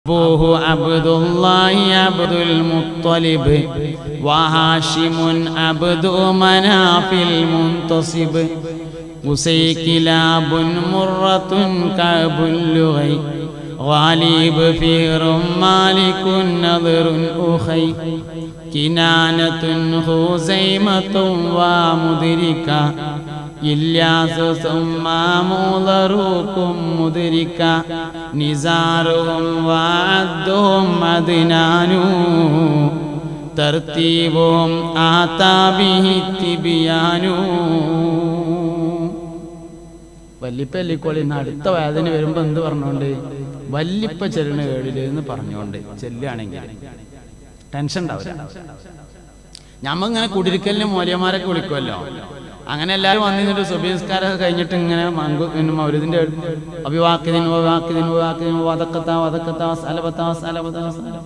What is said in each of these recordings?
أبوه عبد الله عبد المطلب وهاشم عبد مناف المنتصب قصي كلاب مرة كعب اللغي غالب فهر مالك نظر أخي كنانة خزيمة ومدركة إلياس ثم مضروكم مدركا نزارهم وعدهم عدنان ترتيبهم آتى به التبيان വല്ലിപ്പല്ലിക്കോളി അടുത്ത വേദന വരുമ്പോൾ എന്ത് പറഞ്ഞോണ്ട് വല്ലിപ്പ ചെല്ലണ കേടില് എന്ന് പറഞ്ഞോണ്ട് ചെല്ലുകയാണെങ്കിൽ ടെൻഷൻ ഉണ്ടാവില്ല. ഞമ്മങ്ങനെ കുടിരിക്കലിന് മൂല്യന്മാരൊക്കെ വിളിക്കുമല്ലോ, അങ്ങനെ എല്ലാവരും വന്നിട്ട് സുബഹിസ്കാരമൊക്കെ കഴിഞ്ഞിട്ട് ഇങ്ങനെ മൗലിദിന്റെ അഭിവാക്കിദിൻ വവാക്കിദിൻ വവാക്കിദിൻ വദക്കത്താ വദക്കത്താ സലബത്താ സലബത്താ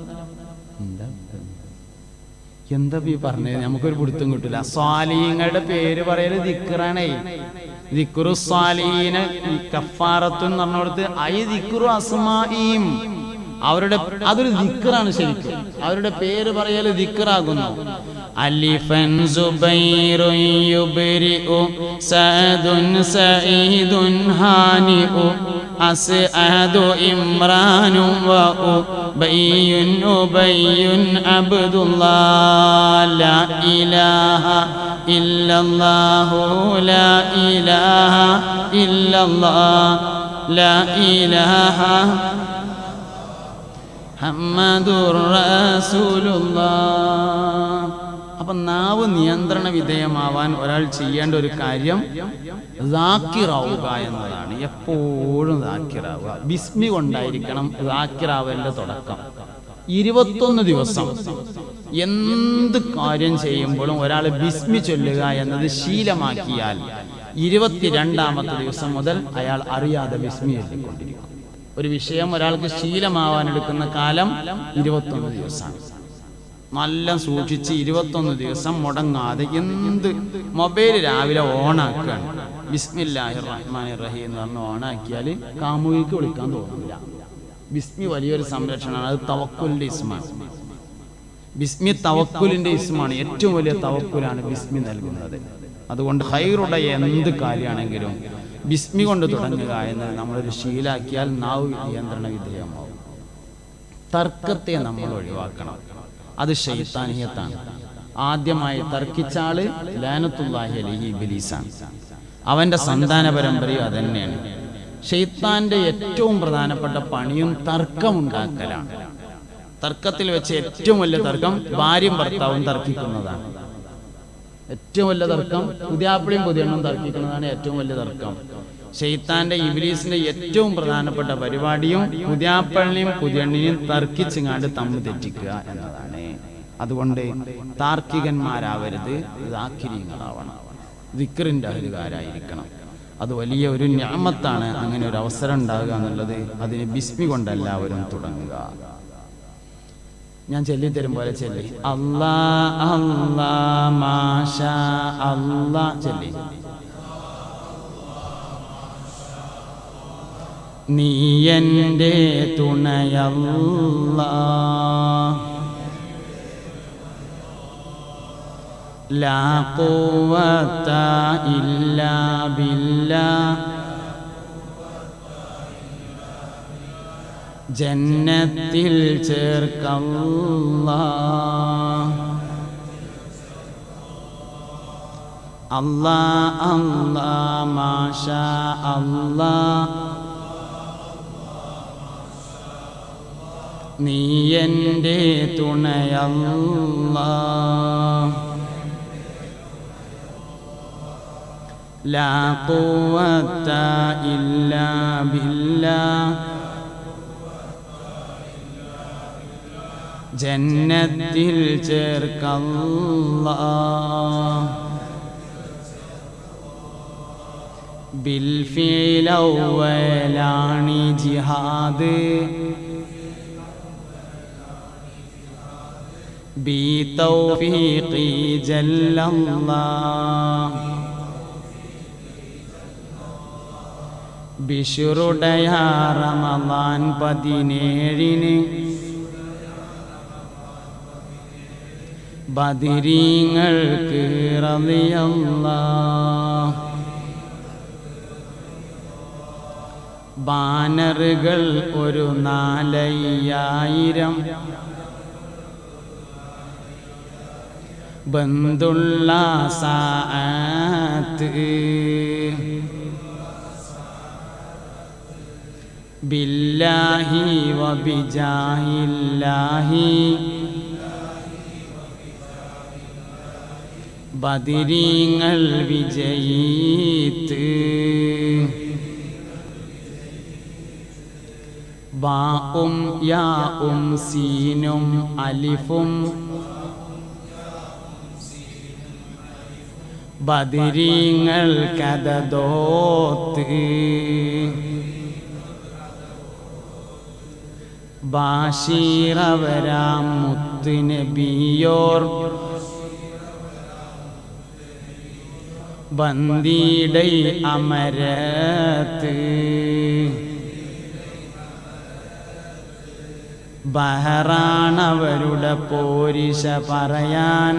എന്താ ഈ പറഞ്ഞത്? നമുക്കൊരു പിടുത്തം കിട്ടില്ല. സ്വാലിഹീങ്ങളുടെ പേര് പറയല് ദിക്റാണേ. ദിക്റു സ്വാലിഹീന കഫാറത്തുൻ എന്ന് പറഞ്ഞോടത്ത് ഐ ദിക്റു അസ്മാഇം, അവരുടെ അതൊരു ദിക്റാണ്. ശരിക്കും അവരുടെ പേര് പറയല് ദിക്റാകുന്നു. അലിഫൻ സുബൈറുൻ യുബ്രിഉ സഅദുൻ സഈദുൻ ഹാനിഉ അസ്അദു ഇമ്രാനു വ ഉബയ്യുൻ ഉബയ്യുൻ അബ്ദുല്ലാഹ് ലാ ഇലാഹ ഇല്ലല്ലാഹു ലാ ഇലാഹ ഇല്ലല്ലാഹ് ലാ ഇലാഹ മുഹമ്മദുർ റസൂലുള്ളാഹ്. അപ്പൊ നാവ് നിയന്ത്രണ വിധേയമാവാൻ ഒരാൾ ചെയ്യേണ്ട ഒരു കാര്യം ദാക്കിറാവുക എന്നതാണ്. എപ്പോഴും ദാക്കിറാവുക. ബിസ്മി കൊണ്ടായിരിക്കണം ദാക്കിറാവലിന്റെ തുടക്കം. 21 ദിവസം എന്ത് കാര്യം ചെയ്യുമ്പോഴും ഒരാൾ ബിസ്മി ചൊല്ലുക എന്നത് ശീലമാക്കിയാൽ 22ാമത്തെ ദിവസം മുതൽ അയാൾ അറിയാതെ ബിസ്മി ചൊല്ലിക്കൊണ്ടിരിക്കും. ഒരു വിഷയം ഒരാൾക്ക് ശീലമാവാൻ എടുക്കുന്ന കാലം 21 ദിവസമാണ്. നല്ല സൂക്ഷിച്ച് 21 ദിവസം മുടങ്ങാതെ എന്ത് മൊബൈൽ രാവിലെ ഓണാക്കുകയാണ്, ബിസ്മില്ലാഹിർ റഹ്മാനിർ റഹീം എന്ന് പറഞ്ഞ് ഓണാക്കിയാൽ കാമുകിക്ക് വിളിക്കാൻ തോന്നില്ല. ബിസ്മി വലിയൊരു സംരക്ഷണമാണ്. അത് തവക്കുലിന്റെ ഇസ്മാണ്. ബിസ്മി തവക്കുലിന്റെ ഇസ്മാണ്. ഏറ്റവും വലിയ തവക്കുലാണ് ബിസ്മി നൽകുന്നത്. അതുകൊണ്ട് ഖൈറുടെ എന്ത് കാര്യമാണെങ്കിലും ബിസ്മി കൊണ്ട് തുടങ്ങുക എന്ന് നമ്മളൊരു ശീലാക്കിയാൽ നാവ് നിയന്ത്രണ വിധേയമാവും. തർക്കത്തെ നമ്മൾ ഒഴിവാക്കണം. അത് ശൈത്താനിയത്താണ്. ആദ്യമായി തർക്കിച്ച ആള് ലാനത്തുല്ലാഹി അലൈഹി ഇബ്ലീസാണ്. അവന്റെ സന്താന പരമ്പരയും അതന്നെയാണ്. ശൈത്താന്റെ ഏറ്റവും പ്രധാനപ്പെട്ട പണിയും തർക്കമുണ്ടാക്കലാണ്. തർക്കത്തിൽ വെച്ച് ഏറ്റവും വലിയ തർക്കം ഭാര്യയും ഭർത്താവും തർക്കിക്കുന്നതാണ്. ഏറ്റവും വലിയ തർക്കം പുതിയാപ്പിളിയും പുതിയണ്ണും തർക്കിക്കുന്നതാണ് ഏറ്റവും വലിയ തർക്കം. ശൈത്താന്റെ ഇബ്ലീസിന്റെ ഏറ്റവും പ്രധാനപ്പെട്ട പരിപാടിയും പുതിയാപ്പിളിനെയും പുതിയണ്ണിനെയും തർക്കിച്ചിങ്ങാണ്ട് തമ്മിൽ തെറ്റിക്കുക എന്നതാണ്. അതുകൊണ്ട് താർക്കികന്മാരാവരുത്, ദാക്കിരീങ്ങളാവണം, ദിക്റിന്റെ അഹലുകാരായിരിക്കണം. അത് വലിയ ഒരു നിഅമത്താണ്. അങ്ങനെ ഒരു അവസരം ഉണ്ടാകുക എന്നുള്ളത്. അതിന് ബിസ്മി കൊണ്ട് എല്ലാവരും തുടങ്ങുക. ഞാൻ ചൊല്ലി തരും പോലെ ചൊല്ലി അല്ലാ അല്ലാ മാഷാ അല്ലാ ചൊല്ലി. നീ എൻ്റെ തുണയല്ലാഹ് ലാ ഖുവത ഇല്ലാ ബില്ലാഹ് ജന്നത്തിൽ ചേർക്കല്ലാഹ് അല്ലാ അല്ലാ മാഷാ അല്ലാഹ് നീ എൻ്റെ തുണയല്ലാഹ് ലാ ഖുവത ഇല്ലാ ബില്ലാഹ് ജന്നത്തിൽ ചേർക്കല്ലാഹ് ബിൽ ഫിഅൽ അവ്വലാനി ജിഹാദ് ബി തൗഫീഖി ജല്ലല്ലാഹ് ബിശുറുടയ റമളാൻ 17 ബദരീങ്ങൾക്ക് റളിയല്ലാഹ് ബാനറുകൾ ഒരു 4000 ബന്ദുള്ള സാഅത്ത് ബില്ലാഹി വബിജാഹില്ലാഹി ബദരീങ്ങൾ വിജയീത്ത് ബാഉം യാഉം സീനും അലിഫും ബദരീങ്ങൾ കദദോത്ത് ബാശീറവരാം മുത്ത് നബിയോർ ബന്ദീടൈ അമരത്ത് ബഹറാണവരുടെ പോരിശ പറയാൻ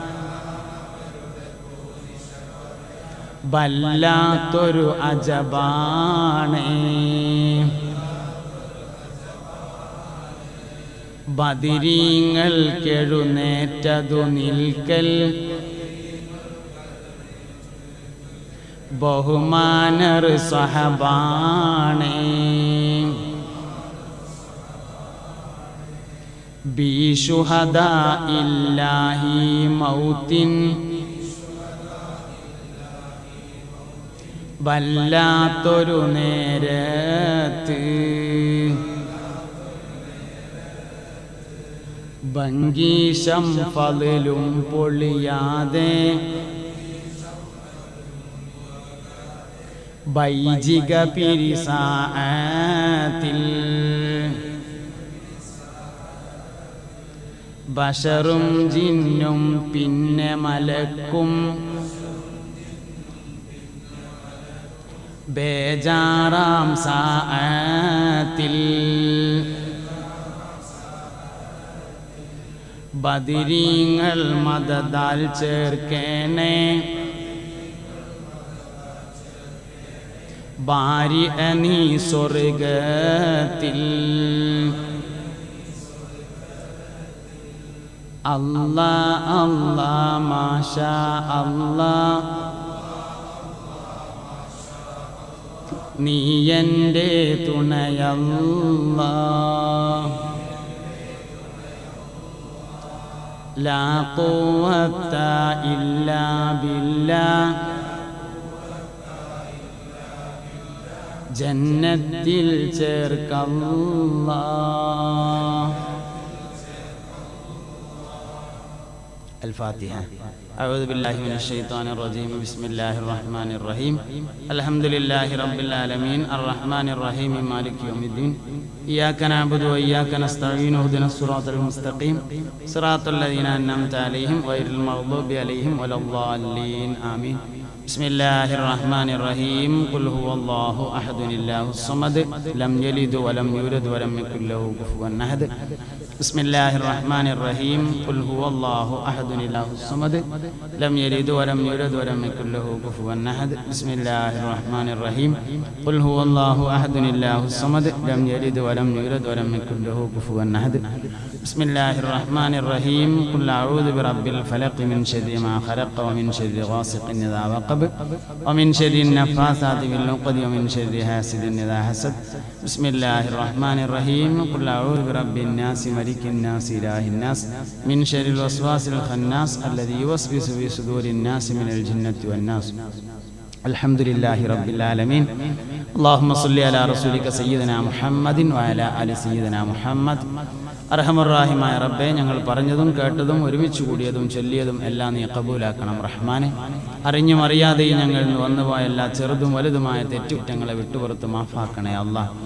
വല്ലാത്തൊരു അജബാണേ ബദരീങ്ങൾക്കെഴുന്നേറ്റതു നിൽക്കൽ ബഹുമാനർ സഹബാണേ ബിശുഹദാ ഇല്ലാഹി മൗത്തിൻ വല്ലാത്തൊരു നേരത്ത് ഭംഗീശം ഫളിലും പൊളിയാതെ ബൈജിക പിരിസാഅത്തിൽ ബശറും ജിന്നും പിന്നെ മലക്കും ബേജാറാം സാഅത്തിൽ ബദരീങ്ങൾ മദദാൽ ചേർക്കേണേ ബാരി അനീ സ്വർഗത്തിൽ അല്ലാ അല്ലാ മാഷാ അല്ലാ നീ എൻ്റെ തുണയല്ലാ ലാ ഖുവത ഇല്ലാ ബില്ലാഹ് ജന്നത്തിൽ ചേർക്കല്ലാഹ്. الفاتحة. أعوذ بالله من الشيطان الرجيم. بسم الله الرحمن الرحيم. الحمد لله رب العالمين الرحمن الرحيم مالك يوم الدين. إياك نعبد وإياك نستعين اهدنا الصراط المستقيم صراط الذين أنعمت عليهم غير المغضوب عليهم ولا الضالين آمين. بسم الله الرحمن الرحيم. قل هو الله أحد الله الصمد لم يلد ولم يولد ولم يكن له كفوا أحد. بسم الله الرحمن الرحيم. قل هو الله أحد الله الصمد لم يلد ولم يولد ولم يكن له كفوا أحد. بسم الله الرحمن الرحيم. قل هو الله أحد الله الصمد لم يلد ولم يولد ولم يكن له كفوا أحد. بسم الله الرحمن الرحيم. قل أعوذ برب الفلق من شر ما خلق ومن شر غاسق إذا وقب ومن شر النفاثات في العقد ومن شر حاسد إذا حسد. بسم الله الرحمن الرحيم. قل أعوذ برب الناس ملك الناس إله الناس من شر الوسواس الخناس الذي يوسوس في صدور الناس من الجنة والناس. الحمد لله رب العالمين. اللهم صل على رسولك سيدنا محمد وعلى آل سيدنا محمد. അർഹമർറാഹിമായ റബ്ബേ, ഞങ്ങൾ പറഞ്ഞതും കേട്ടതും ഒരുമിച്ച് കൂടിയതും ചൊല്ലിയതും എല്ലാം നീ കബൂലാക്കണം റഹ്മാനെ. അറിഞ്ഞും അറിയാതെയും ഞങ്ങളിൽ നിന്ന് വന്നുപോയ എല്ലാ ചെറുതും വലുതുമായ തെറ്റുകുറ്റങ്ങളെ വിട്ടുപുറത്ത് മാഫാക്കണേ അല്ലാഹ്.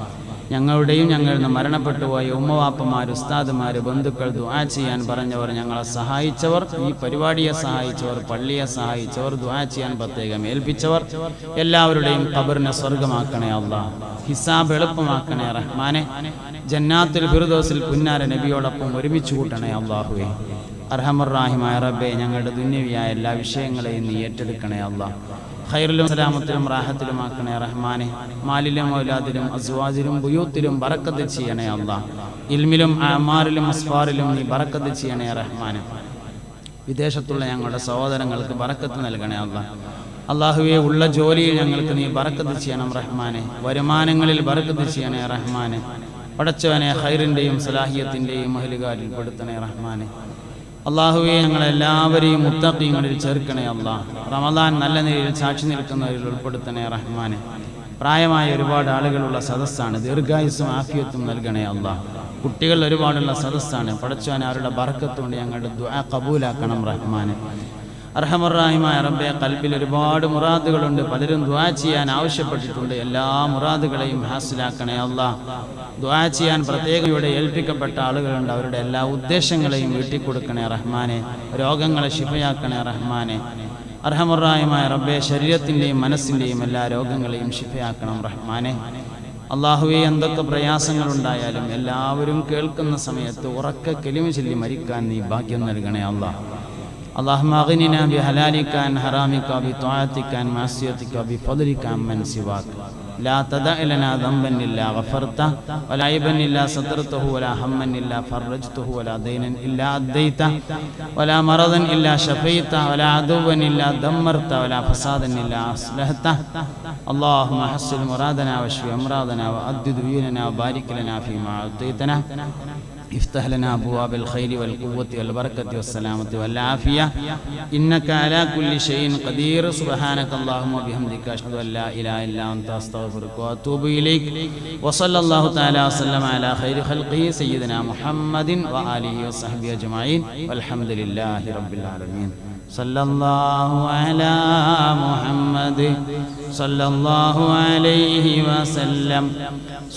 ഞങ്ങളുടെയും ഞങ്ങളിൽ നിന്ന് മരണപ്പെട്ടുപോയ ഉമ്മവാപ്പമാർ, ഉസ്താദുമാർ, ബന്ധുക്കൾ, ദുആ ചെയ്യാൻ പറഞ്ഞവർ, ഞങ്ങളെ സഹായിച്ചവർ, ഈ പരിപാടിയെ സഹായിച്ചവർ, പള്ളിയെ സഹായിച്ചവർ, ദുആ ചെയ്യാൻ പ്രത്യേകം ഏൽപ്പിച്ചവർ എല്ലാവരുടെയും ഖബറിനെ സ്വർഗമാക്കണേ അല്ലാഹ്. ഹിസാബ് എളുപ്പമാക്കണേ റഹ്മാനെ. ജന്നാത്തുൽ ഫിർദൗസിൽ പുന്നാര നബിയോടൊപ്പം ഒരുമിച്ച് കൂട്ടണേ അല്ലാഹുവേ. അർഹമർ-റാഹിമായ റബ്ബേ, ഞങ്ങളുടെ ദുന്യവിയായ എല്ലാ വിഷയങ്ങളെയും നീ ഏറ്റെടുക്കണേ അല്ലാഹ്. ഖൈറിലും സലാമത്തിലും റാഹത്തിലുമാക്കണേ റഹ്മാനെ. മാലിലും ഔലാദിലും അസ്വാജിലും ബുയൂത്തിലും ബറക്കത്ത് ചെയ്യണേ അല്ലാഹ്. ഇൽമിലും അമാലിലും അസ്ഫാറിലും നീ ബറക്കത്ത് ചെയ്യണേ റഹ്മാനെ. വിദേശത്തുള്ള ഞങ്ങളുടെ സഹോദരങ്ങൾക്ക് ബറക്കത്ത് നൽകണേ അല്ലാഹ്. അല്ലാഹുവേ, ഉള്ള ജോലിയിൽ ഞങ്ങൾക്ക് നീ ബറക്കത്ത് ചെയ്യണം റഹ്മാനെ. വരുമാനങ്ങളിൽ ബറക്കത്ത് ചെയ്യണേ റഹ്മാനെ. പടച്ചവനെ, ഖൈറിൻ്റെയും സലാഹിയത്തിൻ്റെയും അഹ്ലുകാരിൽ പെടുത്തണേ റഹ്മാനെ. അല്ലാഹുവേ, ഞങ്ങളെല്ലാവരെയും മുത്തഖീങ്ങളിൽ ചേർക്കണേ അല്ലാഹ്. റമദാൻ നല്ല നിലയിൽ സാക്ഷി നിൽക്കുന്നവരിൽ ഉൾപ്പെടുത്തണേ റഹ്മാനെ. പ്രായമായ ഒരുപാട് ആളുകളുള്ള സദസ്സാണ്. ദീർഘായുസ്സും ആഫിയത്തും നൽകണേ അല്ലാഹ്. കുട്ടികൾ ഒരുപാടുള്ള സദസ്സാണ്. പടച്ചവനെ, അവരുടെ ബർക്കത്തുകൊണ്ട് ഞങ്ങളുടെ ദുആ ഖബൂലാക്കണം റഹ്മാനെ. അർഹമർ-റാഹിമായ റബ്ബേ, ഖൽബിൽ ഒരുപാട് മുറാദുകളുണ്ട്. പലരും ദുആ ചെയ്യാൻ ആവശ്യപ്പെട്ടിട്ടുണ്ട്. എല്ലാ മുറാദുകളെയും ഹാസിലാക്കണേ അല്ലാഹ്. ദുആ ചെയ്യാൻ പ്രത്യേകം ഇവിടെ ഏൽപ്പിക്കപ്പെട്ട ആളുകളുണ്ട്. അവരുടെ എല്ലാ ഉദ്ദേശങ്ങളെയും വീട്ടിക്കൊടുക്കണേ റഹ്മാനെ. രോഗങ്ങളെ ശിഫയാക്കണേ റഹ്മാനെ. അർഹമർ-റാഹിമായ റബ്ബേ, ശരീരത്തിൻ്റെയും മനസ്സിൻ്റെയും എല്ലാ രോഗങ്ങളെയും ശിഫയാക്കണം റഹ്മാനെ. അല്ലാഹുവേ, എന്തൊക്കെ പ്രയാസങ്ങളുണ്ടായാലും എല്ലാവരും കേൾക്കുന്ന സമയത്ത് ഉറക്കെ കലിമ ചൊല്ലി മരിക്കാൻ നീ ഭാഗ്യം നൽകണേ അല്ലാഹ്. اللهم اغننا بحلالك عن حرامك وبطاعتك عن معصيتك وبفضلك عمن سواك. لا تدع لنا ذنبا إلا غفرته ولا عيبا إلا سترته ولا هما إلا فرجته ولا دينا إلا أديته ولا مرضا إلا شفيته ولا عدوا إلا دمرته ولا فسادا إلا أصلحته. اللهم حسن مرادنا واشف أمراضنا وأد ديوننا وبارك لنا فيما أعطيتنا. افتح لنا أبواب الخير والقوة والبركة والسلامة والعافية إنك على كل شيء قدير. سبحانك اللهم وبحمدك أشهد أن لا إله إلا أنت أستغفرك وأتوب إليك. وصلى الله تعالى وسلم على خير خلقه سيدنا محمد وآله وصحبه أجمعين والحمد لله رب العالمين. صلى الله على محمد صلى الله عليه وسلم.